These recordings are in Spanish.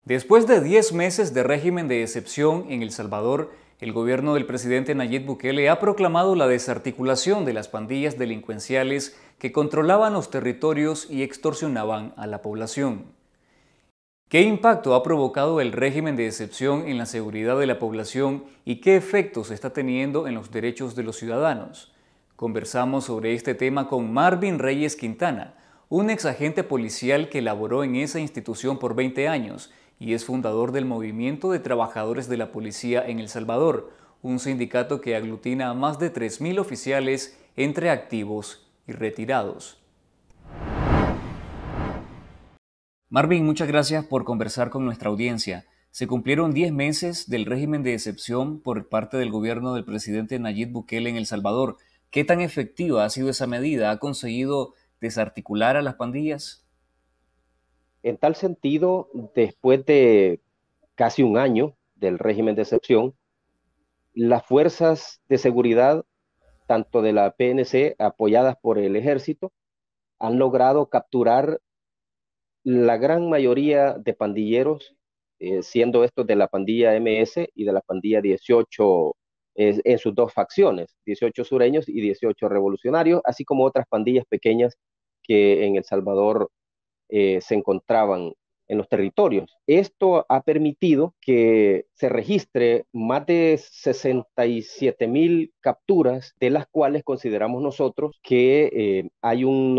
Después de 10 meses de régimen de excepción en El Salvador, el gobierno del presidente Nayib Bukele ha proclamado la desarticulación de las pandillas delincuenciales que controlaban los territorios y extorsionaban a la población. ¿Qué impacto ha provocado el régimen de excepción en la seguridad de la población y qué efectos está teniendo en los derechos de los ciudadanos? Conversamos sobre este tema con Marvin Reyes Quintana, un exagente policial que laboró en esa institución por 20 años y es fundador del Movimiento de Trabajadores de la Policía en El Salvador, un sindicato que aglutina a más de 3.000 oficiales entre activos y retirados. Marvin, muchas gracias por conversar con nuestra audiencia. Se cumplieron 10 meses del régimen de excepción por parte del gobierno del presidente Nayib Bukele en El Salvador. ¿Qué tan efectiva ha sido esa medida? ¿Ha conseguido desarticular a las pandillas? En tal sentido, después de casi un año del régimen de excepción, las fuerzas de seguridad, tanto de la PNC, apoyadas por el ejército, han logrado capturar la gran mayoría de pandilleros, siendo estos de la pandilla MS y de la pandilla 18 en sus dos facciones, 18 sureños y 18 revolucionarios, así como otras pandillas pequeñas que en El Salvador se encontraban en los territorios. Esto ha permitido que se registre más de 67,000 capturas, de las cuales consideramos nosotros que hay un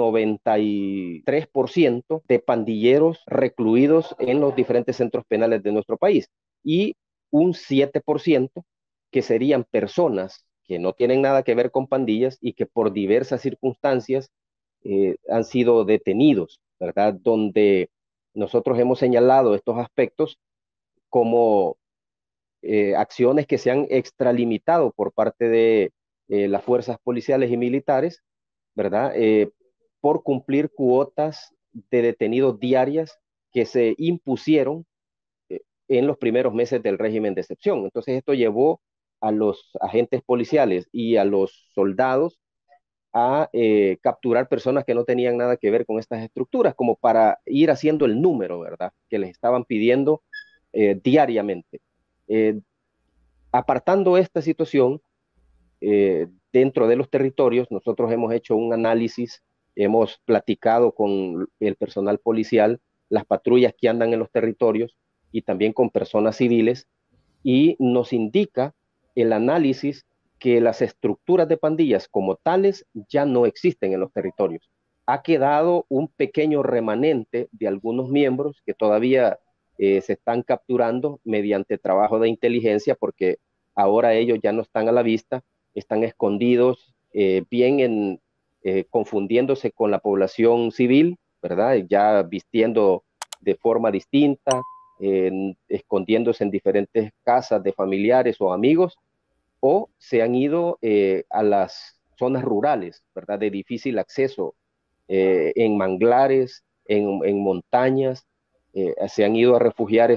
93% de pandilleros recluidos en los diferentes centros penales de nuestro país y un 7% que serían personas que no tienen nada que ver con pandillas y que por diversas circunstancias han sido detenidos, ¿verdad? Donde nosotros hemos señalado estos aspectos como acciones que se han extralimitado por parte de las fuerzas policiales y militares, ¿verdad? Por cumplir cuotas de detenidos diarias que se impusieron en los primeros meses del régimen de excepción. Entonces esto llevó a los agentes policiales y a los soldados a capturar personas que no tenían nada que ver con estas estructuras, como para ir haciendo el número, ¿verdad? Que les estaban pidiendo diariamente. Eh, Apartando esta situación, dentro de los territorios, nosotros hemos hecho un análisis, hemos platicado con el personal policial, las patrullas que andan en los territorios y también con personas civiles, y nos indica el análisis que las estructuras de pandillas como tales ya no existen en los territorios. Ha quedado un pequeño remanente de algunos miembros que todavía se están capturando mediante trabajo de inteligencia, porque ahora ellos ya no están a la vista, están escondidos, confundiéndose con la población civil, ¿verdad? Ya vistiendo de forma distinta, escondiéndose en diferentes casas de familiares o amigos, o se han ido a las zonas rurales, ¿verdad? De difícil acceso, en manglares, en montañas, se han ido a refugiar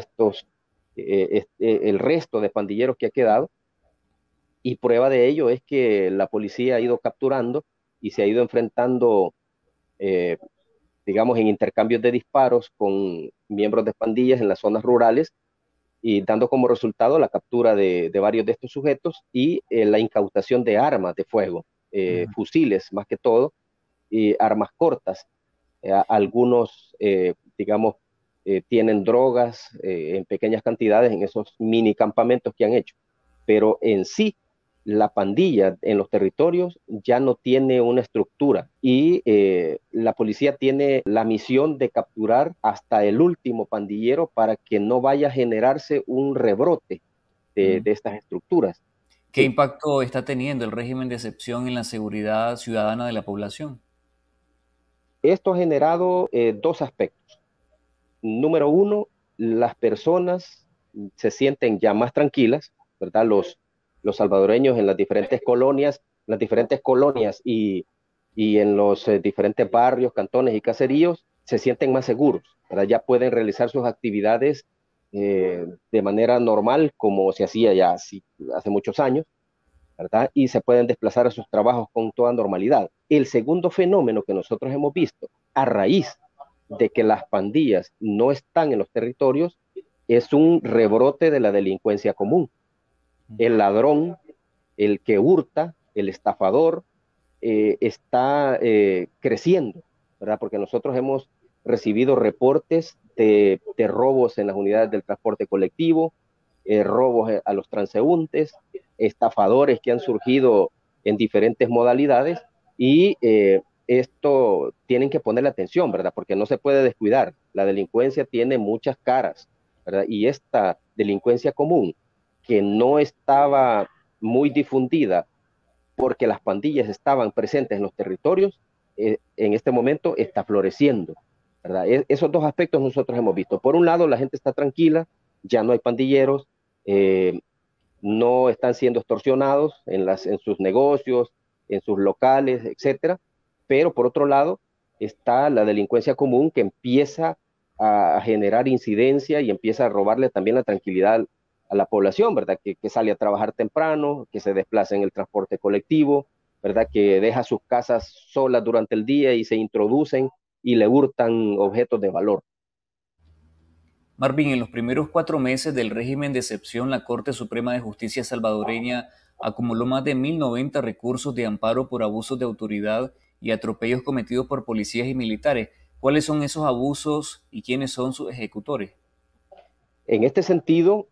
el resto de pandilleros que ha quedado, y prueba de ello es que la policía ha ido capturando y se ha ido enfrentando, eh, digamos, en intercambios de disparos con miembros de pandillas en las zonas rurales, y dando como resultado la captura de varios de estos sujetos y la incautación de armas de fuego, fusiles más que todo, y armas cortas. Algunos, digamos, tienen drogas en pequeñas cantidades en esos mini campamentos que han hecho, pero en sí la pandilla en los territorios ya no tiene una estructura, y la policía tiene la misión de capturar hasta el último pandillero para que no vaya a generarse un rebrote de estas estructuras. ¿Qué Sí, impacto está teniendo el régimen de excepción en la seguridad ciudadana de la población? esto ha generado dos aspectos. Número uno, las personas se sienten ya más tranquilas, ¿verdad? Los salvadoreños en las diferentes colonias y en los diferentes barrios, cantones y caseríos se sienten más seguros, ¿verdad? Ya pueden realizar sus actividades de manera normal, como se hacía ya hace muchos años, ¿verdad? Y se pueden desplazar a sus trabajos con toda normalidad. El segundo fenómeno que nosotros hemos visto a raíz de que las pandillas no están en los territorios es un rebrote de la delincuencia común. El ladrón, el que hurta, el estafador, está creciendo, ¿verdad? Porque nosotros hemos recibido reportes de robos en las unidades del transporte colectivo, robos a los transeúntes, estafadores que han surgido en diferentes modalidades y esto tienen que ponerle atención, ¿verdad? Porque no se puede descuidar. La delincuencia tiene muchas caras, ¿verdad? Y esta delincuencia común que no estaba muy difundida porque las pandillas estaban presentes en los territorios, en este momento está floreciendo, ¿verdad? Esos dos aspectos nosotros hemos visto. Por un lado, la gente está tranquila, ya no hay pandilleros, eh, no están siendo extorsionados en sus negocios, en sus locales, etcétera. Pero por otro lado, está la delincuencia común que empieza a generar incidencia y empieza a robarle también la tranquilidad a la población, ¿verdad? Que sale a trabajar temprano, que se desplaza en el transporte colectivo, ¿verdad? Que deja sus casas solas durante el día y se introducen y le hurtan objetos de valor. Marvin, en los primeros 4 meses del régimen de excepción, la Corte Suprema de Justicia salvadoreña acumuló más de 1.090 recursos de amparo por abusos de autoridad y atropellos cometidos por policías y militares. ¿Cuáles son esos abusos y quiénes son sus ejecutores? En este sentido,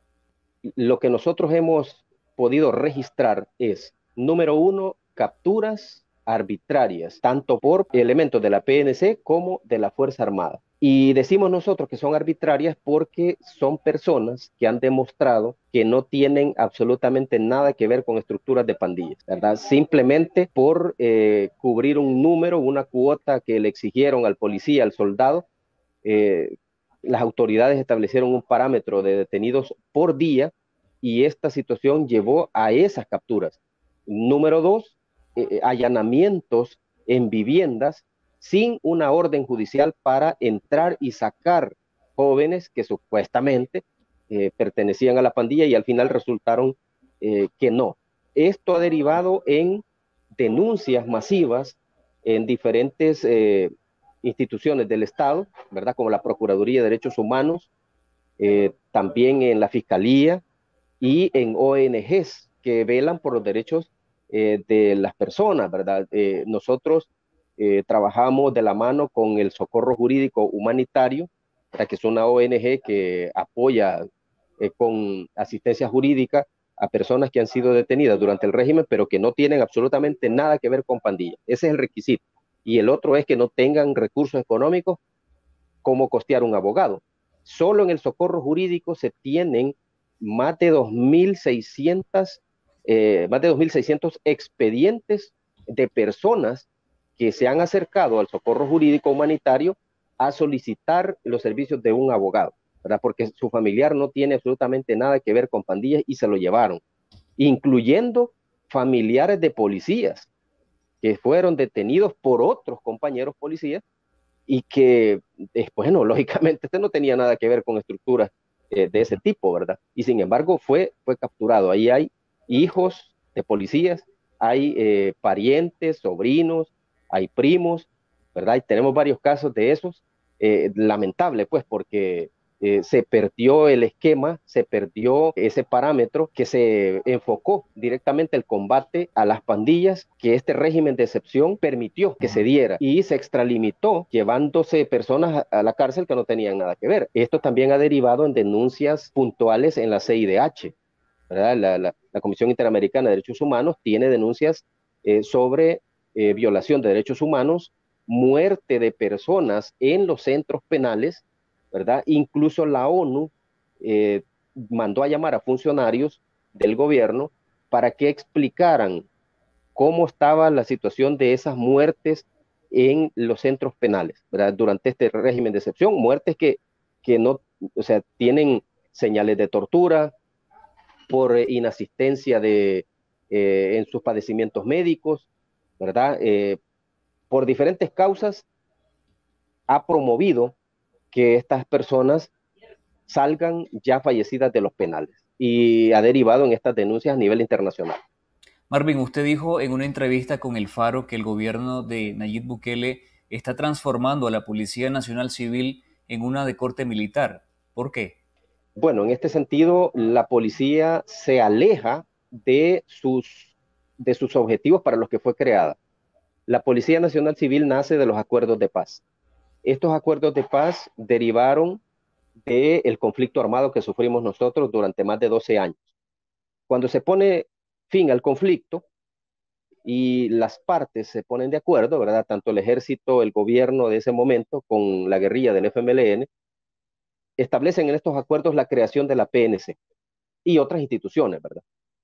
lo que nosotros hemos podido registrar es, número uno, capturas arbitrarias, tanto por elementos de la PNC como de la Fuerza Armada. Y decimos nosotros que son arbitrarias porque son personas que han demostrado que no tienen absolutamente nada que ver con estructuras de pandillas, ¿verdad? Simplemente por cubrir un número, una cuota que le exigieron al policía, al soldado, eh, las autoridades establecieron un parámetro de detenidos por día y esta situación llevó a esas capturas. Número dos, allanamientos en viviendas sin una orden judicial para entrar y sacar jóvenes que supuestamente pertenecían a la pandilla y al final resultaron que no. Esto ha derivado en denuncias masivas en diferentes instituciones del Estado, ¿verdad? Como la Procuraduría de Derechos Humanos, también en la Fiscalía y en ONGs que velan por los derechos de las personas, ¿verdad? Nosotros trabajamos de la mano con el Socorro Jurídico Humanitario, ¿verdad? Que es una ONG que apoya con asistencia jurídica a personas que han sido detenidas durante el régimen, pero que no tienen absolutamente nada que ver con pandillas. Ese es el requisito. Y el otro es que no tengan recursos económicos como costear un abogado. Solo en el socorro jurídico se tienen más de 2.600 más de 2.600 expedientes de personas que se han acercado al socorro jurídico humanitario a solicitar los servicios de un abogado, ¿verdad? Porque su familiar no tiene absolutamente nada que ver con pandillas y se lo llevaron, incluyendo familiares de policías que fueron detenidos por otros compañeros policías y que, bueno, lógicamente este no tenía nada que ver con estructuras de ese tipo, ¿verdad? Y sin embargo fue capturado. Ahí hay hijos de policías, hay parientes, sobrinos, hay primos, ¿verdad? Y tenemos varios casos de esos. Lamentable, pues, porque se perdió el esquema, se perdió ese parámetro que se enfocó directamente el combate a las pandillas que este régimen de excepción permitió que se diera y se extralimitó llevándose personas a la cárcel que no tenían nada que ver. Esto también ha derivado en denuncias puntuales en la CIDH, ¿verdad? La Comisión Interamericana de Derechos Humanos tiene denuncias sobre violación de derechos humanos, muerte de personas en los centros penales, ¿verdad? Incluso la ONU eh, mandó a llamar a funcionarios del gobierno para que explicaran cómo estaba la situación de esas muertes en los centros penales, ¿verdad? Durante este régimen de excepción, muertes que no, o sea, tienen señales de tortura por inasistencia en sus padecimientos médicos, ¿verdad? Por diferentes causas ha promovido que estas personas salgan ya fallecidas de los penales y ha derivado en estas denuncias a nivel internacional. Marvin, usted dijo en una entrevista con El Faro que el gobierno de Nayib Bukele está transformando a la Policía Nacional Civil en una de corte militar. ¿Por qué? Bueno, en este sentido, la policía se aleja de sus objetivos para los que fue creada. La Policía Nacional Civil nace de los acuerdos de paz. Estos acuerdos de paz derivaron del conflicto armado que sufrimos nosotros durante más de 12 años. Cuando se pone fin al conflicto y las partes se ponen de acuerdo, ¿verdad? Tanto el ejército, el gobierno de ese momento, con la guerrilla del FMLN, establecen en estos acuerdos la creación de la PNC y otras instituciones, ¿verdad?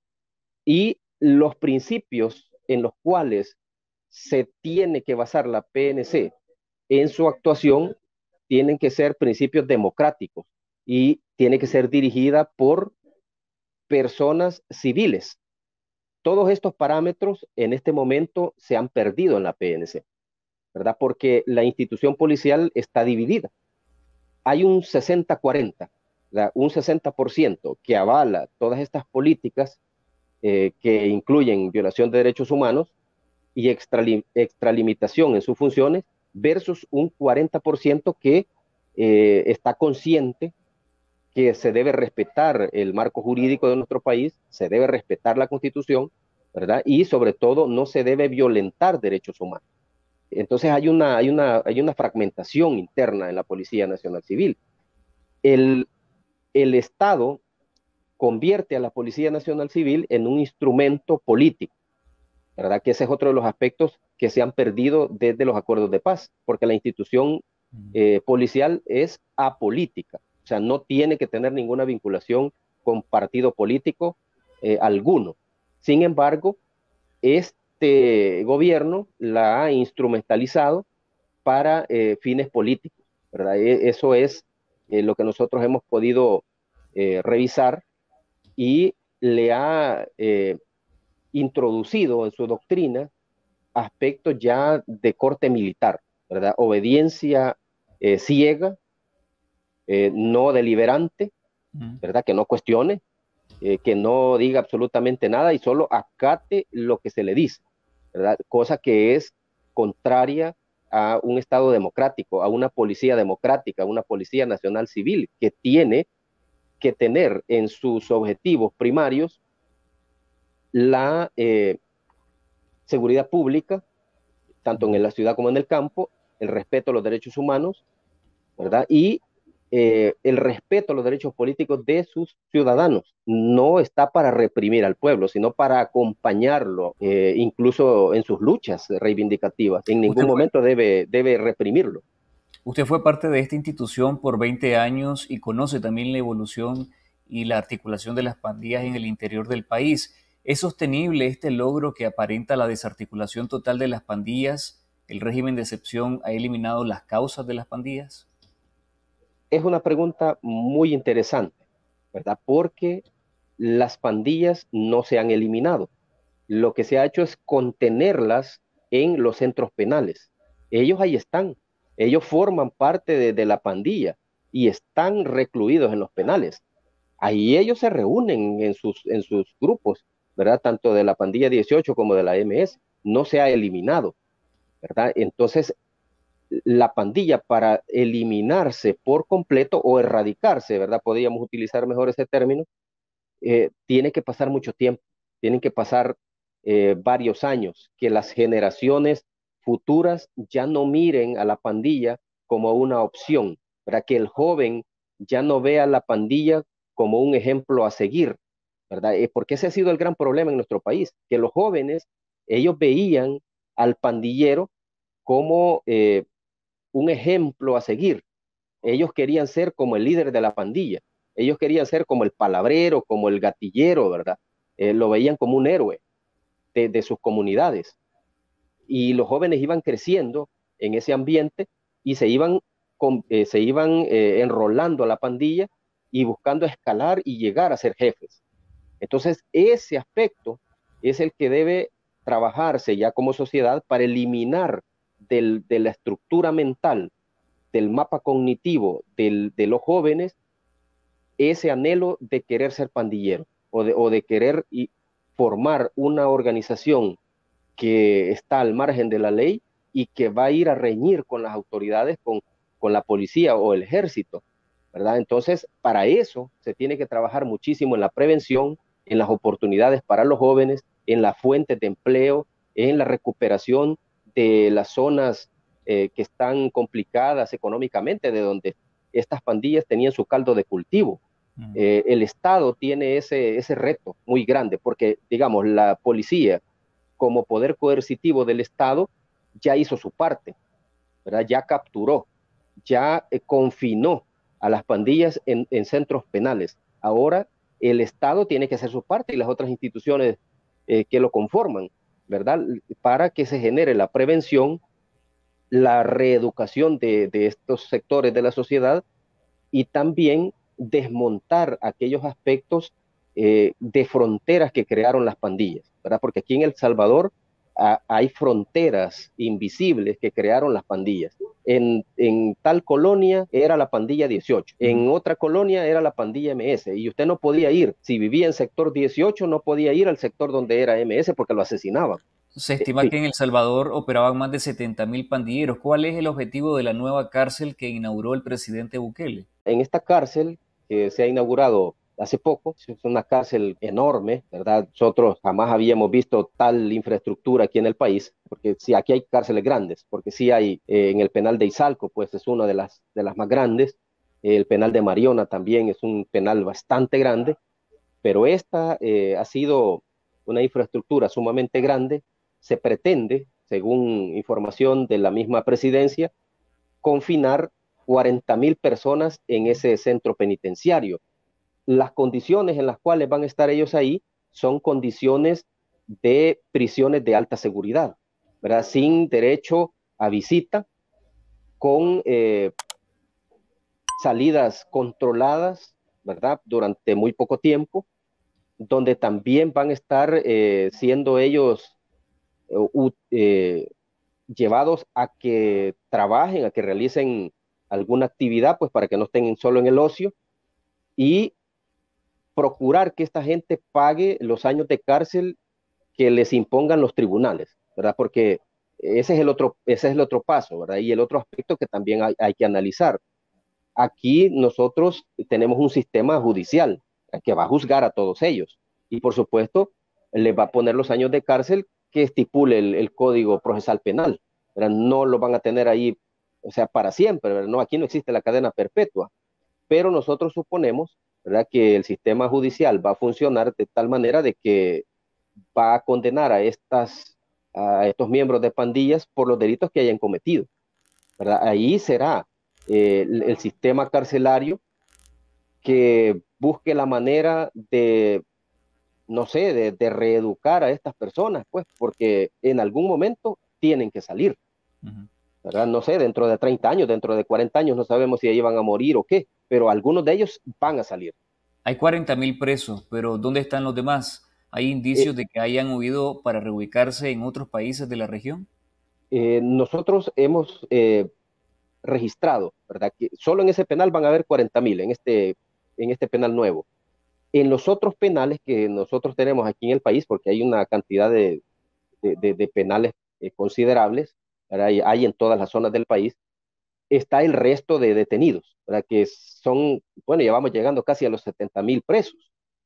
Y los principios en los cuales se tiene que basar la PNC en su actuación tienen que ser principios democráticos y tiene que ser dirigida por personas civiles. Todos estos parámetros en este momento se han perdido en la PNC, ¿verdad? Porque la institución policial está dividida. Hay un 60-40, un 60% que avala todas estas políticas que incluyen violación de derechos humanos y extralimitación en sus funciones, versus un 40% que está consciente que se debe respetar el marco jurídico de nuestro país, se debe respetar la Constitución, ¿verdad? Y sobre todo no se debe violentar derechos humanos. Entonces hay una fragmentación interna en la Policía Nacional Civil. El, el Estado convierte a la Policía Nacional Civil en un instrumento político, ¿verdad? Que ese es otro de los aspectos que se han perdido desde los acuerdos de paz, porque la institución policial es apolítica, o sea, no tiene que tener ninguna vinculación con partido político alguno. Sin embargo, este gobierno la ha instrumentalizado para fines políticos, ¿verdad? Eso es lo que nosotros hemos podido revisar y le ha introducido en su doctrina aspectos ya de corte militar, ¿verdad? Obediencia ciega, no deliberante, ¿verdad? Que no cuestione, que no diga absolutamente nada y solo acate lo que se le dice, ¿verdad? Cosa que es contraria a un Estado democrático, a una policía democrática, a una policía nacional civil que tiene que tener en sus objetivos primarios la seguridad pública, tanto en la ciudad como en el campo, el respeto a los derechos humanos, ¿verdad? Y el respeto a los derechos políticos de sus ciudadanos. No está para reprimir al pueblo, sino para acompañarlo, incluso en sus luchas reivindicativas. En ningún Usted fue, momento debe reprimirlo. usted fue parte de esta institución por 20 años y conoce también la evolución y la articulación de las pandillas en el interior del país. ¿Es sostenible este logro que aparenta la desarticulación total de las pandillas? ¿El régimen de excepción ha eliminado las causas de las pandillas? Es una pregunta muy interesante, ¿verdad? Porque las pandillas no se han eliminado. Lo que se ha hecho es contenerlas en los centros penales. Ellos ahí están. Ellos forman parte de la pandilla y están recluidos en los penales. Ahí ellos se reúnen en sus grupos, ¿verdad? Tanto de la pandilla 18 como de la MS. No se ha eliminado, ¿verdad? Entonces, la pandilla para eliminarse por completo o erradicarse, ¿verdad? Podríamos utilizar mejor ese término, tiene que pasar mucho tiempo, tienen que pasar varios años, que las generaciones futuras ya no miren a la pandilla como una opción, para que el joven ya no vea a la pandilla como un ejemplo a seguir, ¿verdad? Porque ese ha sido el gran problema en nuestro país, que los jóvenes, ellos veían al pandillero como un ejemplo a seguir. Ellos querían ser como el líder de la pandilla. Ellos querían ser como el palabrero, como el gatillero, ¿verdad? Lo veían como un héroe de sus comunidades. Y los jóvenes iban creciendo en ese ambiente y se iban enrolando a la pandilla y buscando escalar y llegar a ser jefes. Entonces, ese aspecto es el que debe trabajarse ya como sociedad para eliminar de la estructura mental, del mapa cognitivo de los jóvenes, ese anhelo de querer ser pandillero o de querer formar una organización que está al margen de la ley y que va a ir a reñir con las autoridades, con la policía o el ejército. ¿verdad? Entonces, para eso se tiene que trabajar muchísimo en la prevención, en las oportunidades para los jóvenes, en las fuentes de empleo, en la recuperación de las zonas que están complicadas económicamente, de donde estas pandillas tenían su caldo de cultivo. El Estado tiene ese reto muy grande, porque, digamos, la policía, como poder coercitivo del Estado, ya hizo su parte, ¿verdad? Ya capturó, ya confinó a las pandillas en centros penales. Ahora el Estado tiene que hacer su parte y las otras instituciones que lo conforman, ¿verdad? Para que se genere la prevención, la reeducación de estos sectores de la sociedad y también desmontar aquellos aspectos de fronteras que crearon las pandillas, ¿verdad? Porque aquí en El Salvador hay fronteras invisibles que crearon las pandillas. En tal colonia era la pandilla 18, en otra colonia era la pandilla MS, y usted no podía ir, si vivía en sector 18, no podía ir al sector donde era MS porque lo asesinaban. Se estima que en El Salvador operaban más de 70.000 pandilleros. ¿Cuál es el objetivo de la nueva cárcel que inauguró el presidente Bukele? En esta cárcel que se ha inaugurado hace poco, es una cárcel enorme, ¿verdad? Nosotros jamás habíamos visto tal infraestructura aquí en el país, porque sí, aquí hay cárceles grandes, porque sí hay en el penal de Izalco, pues es una de las más grandes, el penal de Mariona también es un penal bastante grande, pero esta ha sido una infraestructura sumamente grande, se pretende, según información de la misma presidencia, confinar 40.000 personas en ese centro penitenciario. Las condiciones en las cuales van a estar ellos ahí son condiciones de prisiones de alta seguridad, ¿verdad? Sin derecho a visita, con salidas controladas, ¿verdad? Durante muy poco tiempo, donde también van a estar siendo ellos eh, llevados a que trabajen, a que realicen alguna actividad, pues para que no estén solo en el ocio y procurar que esta gente pague los años de cárcel que les impongan los tribunales, ¿verdad? Porque ese es el otro paso, ¿verdad? Y el otro aspecto que también hay que analizar. Aquí nosotros tenemos un sistema judicial que va a juzgar a todos ellos y por supuesto les va a poner los años de cárcel que estipule el Código Procesal Penal, ¿verdad? No lo van a tener ahí, o sea, para siempre, ¿verdad? No, aquí no existe la cadena perpetua, pero nosotros suponemos, ¿verdad?, que el sistema judicial va a funcionar de tal manera de que va a condenar a estos miembros de pandillas por los delitos que hayan cometido, ¿verdad? Ahí será el sistema carcelario que busque la manera de, no sé, de reeducar a estas personas, pues, porque en algún momento tienen que salir, Ujú. ¿verdad? No sé, dentro de 30 años, dentro de 40 años, no sabemos si ahí van a morir o qué, pero algunos de ellos van a salir. Hay 40.000 presos, pero ¿dónde están los demás? ¿Hay Eh, indicios de que hayan huido para reubicarse en otros países de la región? Nosotros hemos registrado, ¿verdad? Que solo en ese penal van a haber 40.000, en este penal nuevo. En los otros penales que nosotros tenemos aquí en el país, porque hay una cantidad de penales considerables, ¿verdad? Hay en todas las zonas del país, está el resto de detenidos, ¿verdad? Que son, bueno, ya vamos llegando casi a los 70.000 presos.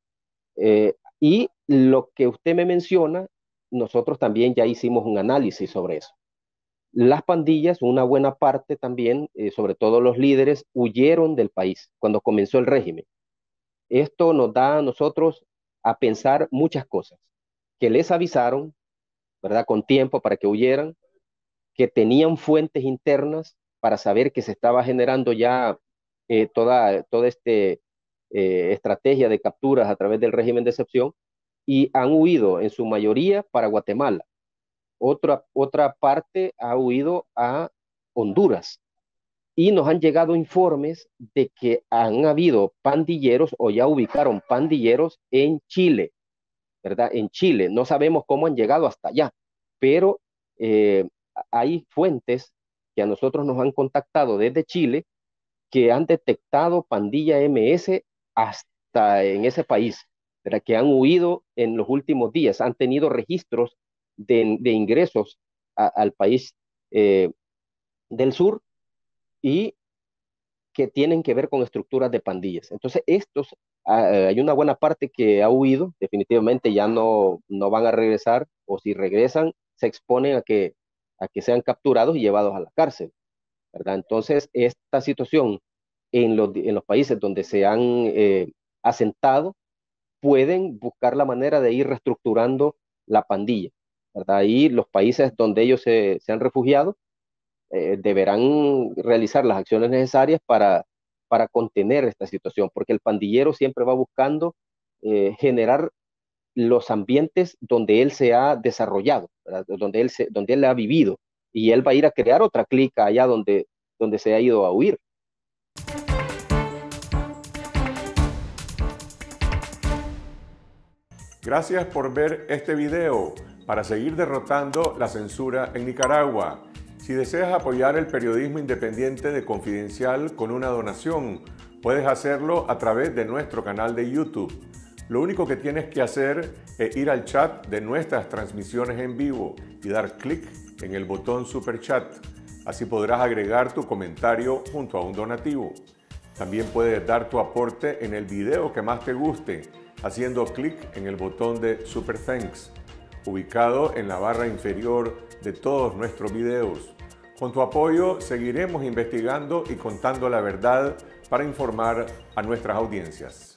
Y lo que usted me menciona, nosotros también ya hicimos un análisis sobre eso. Las pandillas, una buena parte también, sobre todo los líderes, huyeron del país cuando comenzó el régimen. Esto nos da a nosotros a pensar muchas cosas, que les avisaron, ¿verdad? Con tiempo para que huyeran, que tenían fuentes internas para saber que se estaba generando ya toda esta estrategia de capturas a través del régimen de excepción y han huido en su mayoría para Guatemala. Otra parte ha huido a Honduras y nos han llegado informes de que han habido pandilleros o ya ubicaron pandilleros en Chile, ¿verdad? En Chile. No sabemos cómo han llegado hasta allá, pero eh, hay fuentes que a nosotros nos han contactado desde Chile que han detectado pandilla MS hasta en ese país, ¿verdad? Que han huido en los últimos días, han tenido registros de ingresos al país del sur y que tienen que ver con estructuras de pandillas. Entonces, hay una buena parte que ha huido, definitivamente ya no van a regresar, o si regresan, se exponen a que sean capturados y llevados a la cárcel, ¿verdad? Entonces, esta situación en los países donde se han asentado, pueden buscar la manera de ir reestructurando la pandilla, ¿verdad? Y los países donde ellos se han refugiado deberán realizar las acciones necesarias para contener esta situación, porque el pandillero siempre va buscando generar los ambientes donde él se ha desarrollado, ¿verdad? Donde él ha vivido, y él va a ir a crear otra clica allá donde se ha ido a huir. Gracias por ver este video para seguir derrotando la censura en Nicaragua. Si deseas apoyar el periodismo independiente de Confidencial con una donación, puedes hacerlo a través de nuestro canal de YouTube. Lo único que tienes que hacer es ir al chat de nuestras transmisiones en vivo y dar clic en el botón Super Chat. Así podrás agregar tu comentario junto a un donativo. También puedes dar tu aporte en el video que más te guste, haciendo clic en el botón de Super Thanks, ubicado en la barra inferior de todos nuestros videos. Con tu apoyo seguiremos investigando y contando la verdad para informar a nuestras audiencias.